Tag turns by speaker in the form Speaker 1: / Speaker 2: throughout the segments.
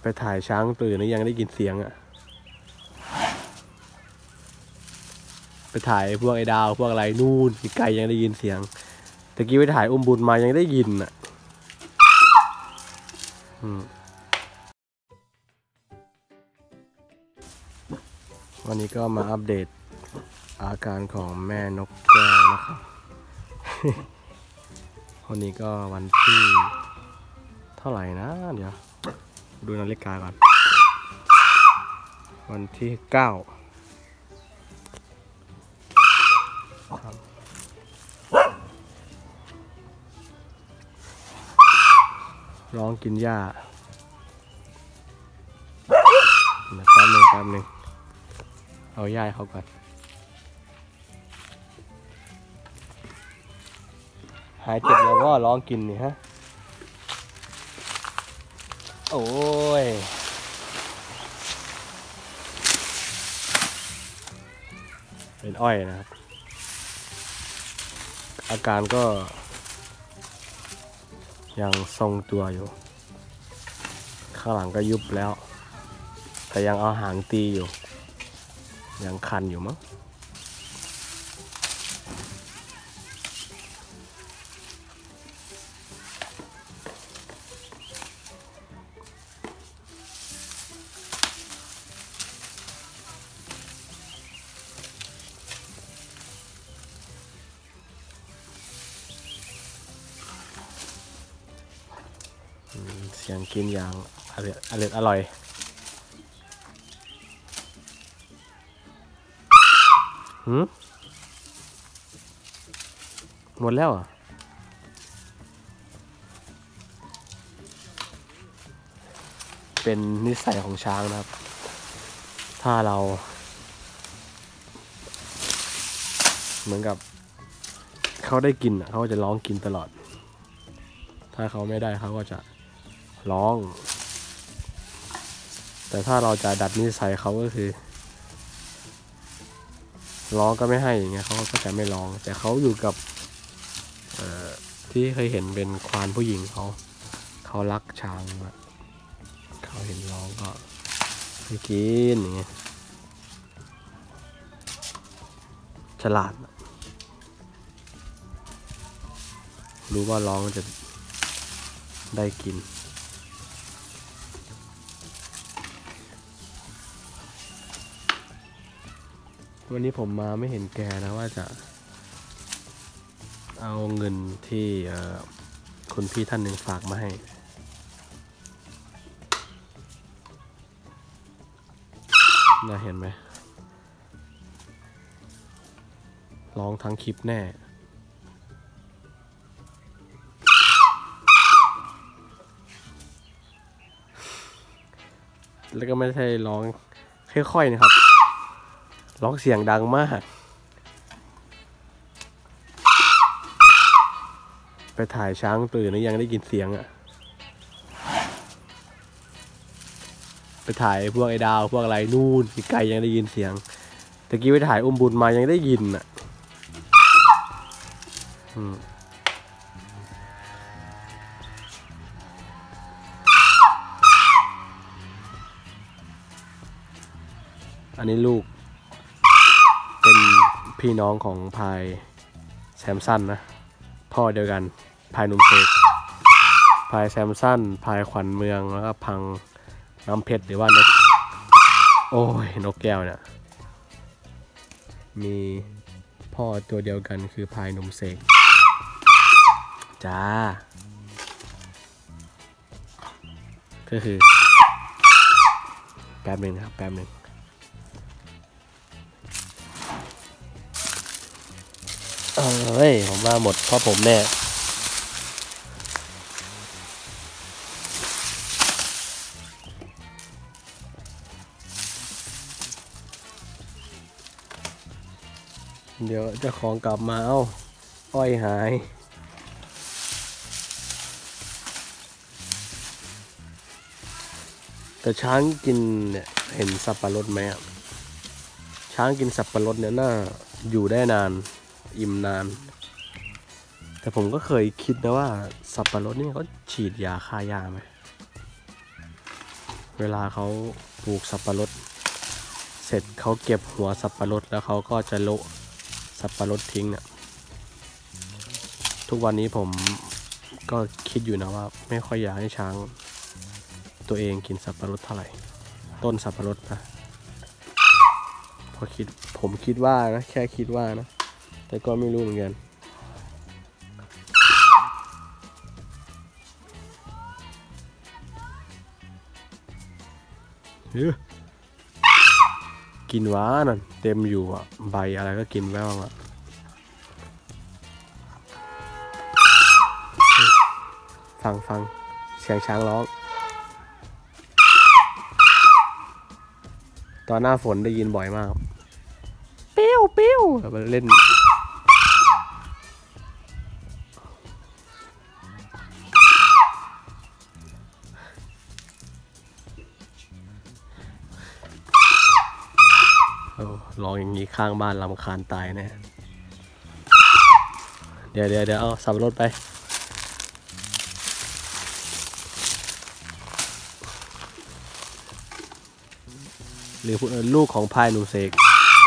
Speaker 1: ไปถ่ายช้างตัวอื่นนี่ยังได้ยินเสียงอะไปถ่ายพวกไอ้ดาวพวกอะไรนู่นไกลยังได้ยินเสียงตะกี้ไปถ่ายอุ้มบุญมายังได้ยินอะวันนี้ก็มาอัปเดตอาการของแม่นกแก้วนะครับ วันนี้ก็วันที่เท่าไหร่นะเดี๋ยวดูนาฬิกาก่อนวันที่9ร้องกินหญ้าแป๊บนึงเอาหญ้าเขาก่อนหายเจ็บแล้วก็ร้องกินนี่ฮะโอ้ยเป็นอ้อยนะครับอาการก็ยังทรงตัวอยู่ข้างหลังก็ยุบแล้วแต่ยังเอาหางตีอยู่ยังคันอยู่มั้งเสียงกินอย่างอร่อยหมดแล้วอ่ะเป็นนิสัยของช้างนะครับถ้าเราเหมือนกับเขาได้กินเขาจะร้องกินตลอดถ้าเขาไม่ได้เขาก็จะร้องแต่ถ้าเราจะดัดนิสัยเขาก็คือร้องก็ไม่ให้อย่างเงี้ยเขาก็จะไม่ร้องแต่เขาอยู่กับที่เคยเห็นเป็นควานผู้หญิงเขารักช้างเขาเห็นร้องก็ให้กินอย่างเงี้ยฉลาดรู้ว่าร้องจะได้กินวันนี้ผมมาไม่เห็นแกนะว่าจะเอาเงินที่คุณพี่ท่านหนึ่งฝากมาให้น่าเห็นไหมร้องทั้งคลิปแน่แล้วก็ไม่ใช่ร้องค่อยๆนะครับร้องเสียงดังมากไปถ่ายช้างตัวอื่นนี่ยังได้ยินเสียงอะไปถ่ายพวกไอ้ดาวพวกอะไรนู่นไกลยังได้ยินเสียงตะกี้ไปถ่ายอุ้มบุญมายังได้ยินอะอันนี้ลูกเป็นพี่น้องของพายแซมสันนะพ่อเดียวกันพายนุ่มเสกพายแซมสันพายขวัญเมืองแล้วก็พังน้ำเพชรหรือว่านกโอ้ยนกแก้วเนี่ยมีพ่อตัวเดียวกันคือพายนุ่มเสกจ้าก็คือแป๊บนึงนะครับแป๊บนึงเฮ้ยผมมาหมดเพราะผมแน่เดี๋ยวเจ้าของกลับมาอ้อยหายแต่ช้างกินเนี่ยเห็นสับปะรดไหมช้างกินสับปะรดเนี่ยน่าอยู่ได้นานอิ่มนานแต่ผมก็เคยคิดนะว่าสับปะรดนี่เขาฉีดยาฆ่าหญ้าไหมเวลาเขาปลูกสับปะรดเสร็จเขาเก็บหัวสับปะรดแล้วเขาก็จะโละสับปะรดทิ้งเนี่ยทุกวันนี้ผมก็คิดอยู่นะว่าไม่ค่อยอยากให้ช้างตัวเองกินสับปะรดเท่าไหร่ต้นสับปะรดนะผมคิดว่านะแค่คิดว่านะแต่ก็ไม่รู้เหมือนกันกินหวานนั่นเต็มอยู่อ่ะใบอะไรก็กินแว่วอ่ะฟังเสียงช้างร้องตอนหน้าฝนได้ยินบ่อยมากปิ้วปิ้วแบบเล่นร้องอย่างนี้ข้างบ้านรำคาญตายแน่เดี๋ยวเอาสับปะรดไปหรือลูกของพายหนุ่มเสก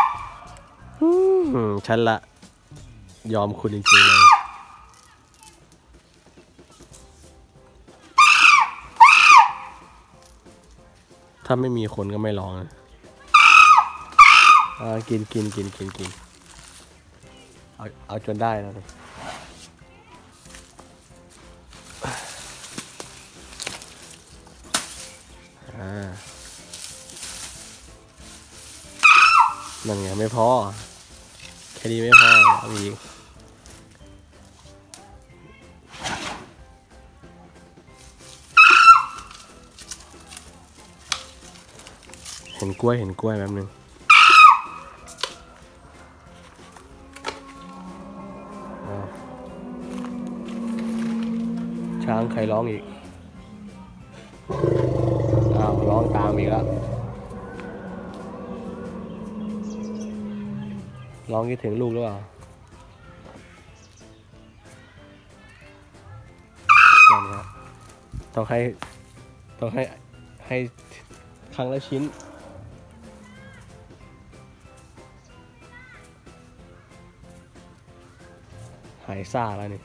Speaker 1: ฉันละยอมคุณจริงๆเลยถ้าไม่มีคนก็ไม่ร้องนะกินเอาจนได้แล้วนะนั่นไงไม่พอแค่นี้ไม่พอเอาอีกเห็นกล้วยแป๊บนึงช้างใครร้องอีกร้องตามอีกแล้วร้องคิดถึงลูกหรือเปล่านั่นครับต้องให้ครั้งละชิ้นหายซ่าแล้วนี่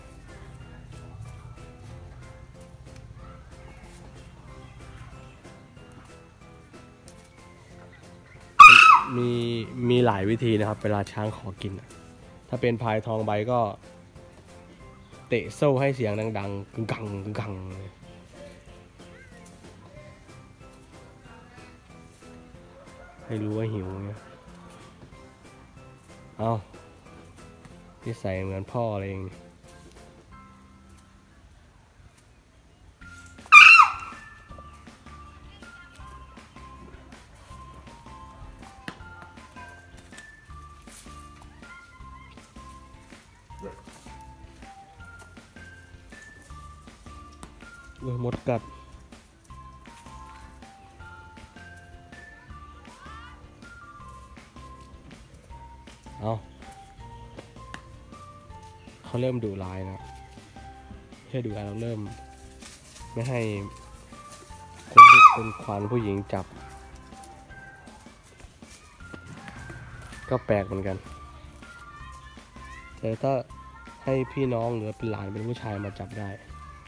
Speaker 1: มีหลายวิธีนะครับเวลาช้างขอกินถ้าเป็นพายทองใบก็เตะโซ่ให้เสียงดังๆกึ่งกังให้รู้ว่าหิวเนี่ยเอาที่ใส่เหมือนพ่ออะไรเองมดกัดเขาเริ่มดุร้ายนะแค่ดุร้ายเราเริ่มไม่ให้คนที่เป็นควานผู้หญิงจับก็แปลกเหมือนกันแต่ถ้าให้พี่น้องหรือเป็นหลานเป็นผู้ชายมาจับได้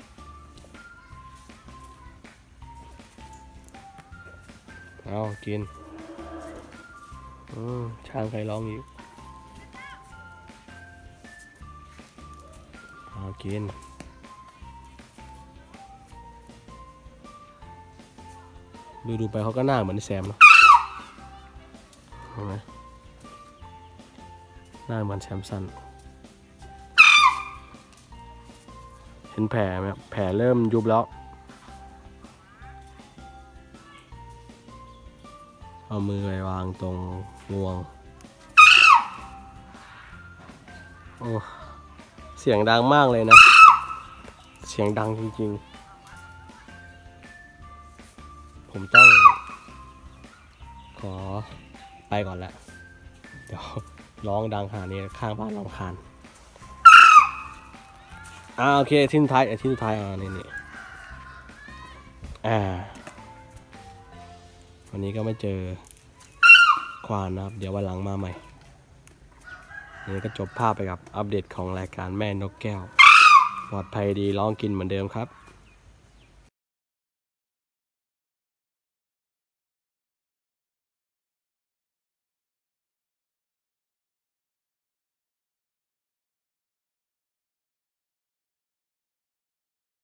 Speaker 1: เอากินช้างใครร้องอีกเอากินดูไปเขาก็หน้าเหมือนแซมเนาะเห็นไหมหน้าเหมือนแซมสันเห็นแผลไหมแผลเริ่มยุบแล้วเอามือไปวางตรงงวงโอ้เสียงดังมากเลยนะเสียงดังจริงๆผมต้องขอไปก่อนละเดี๋ยวร้องดังขนาดนี้ข้างบ้านรำคาญโอเคที่สุดท้ายนี่วันนี้ก็ไม่เจอควานนะครับเดี๋ยววันหลังมาใหม่นี่ก็จบภาพไปกับอัปเดตของรายการแม่นกแก้วปลอดภัยดีร้องกินเหมือนเดิมครับ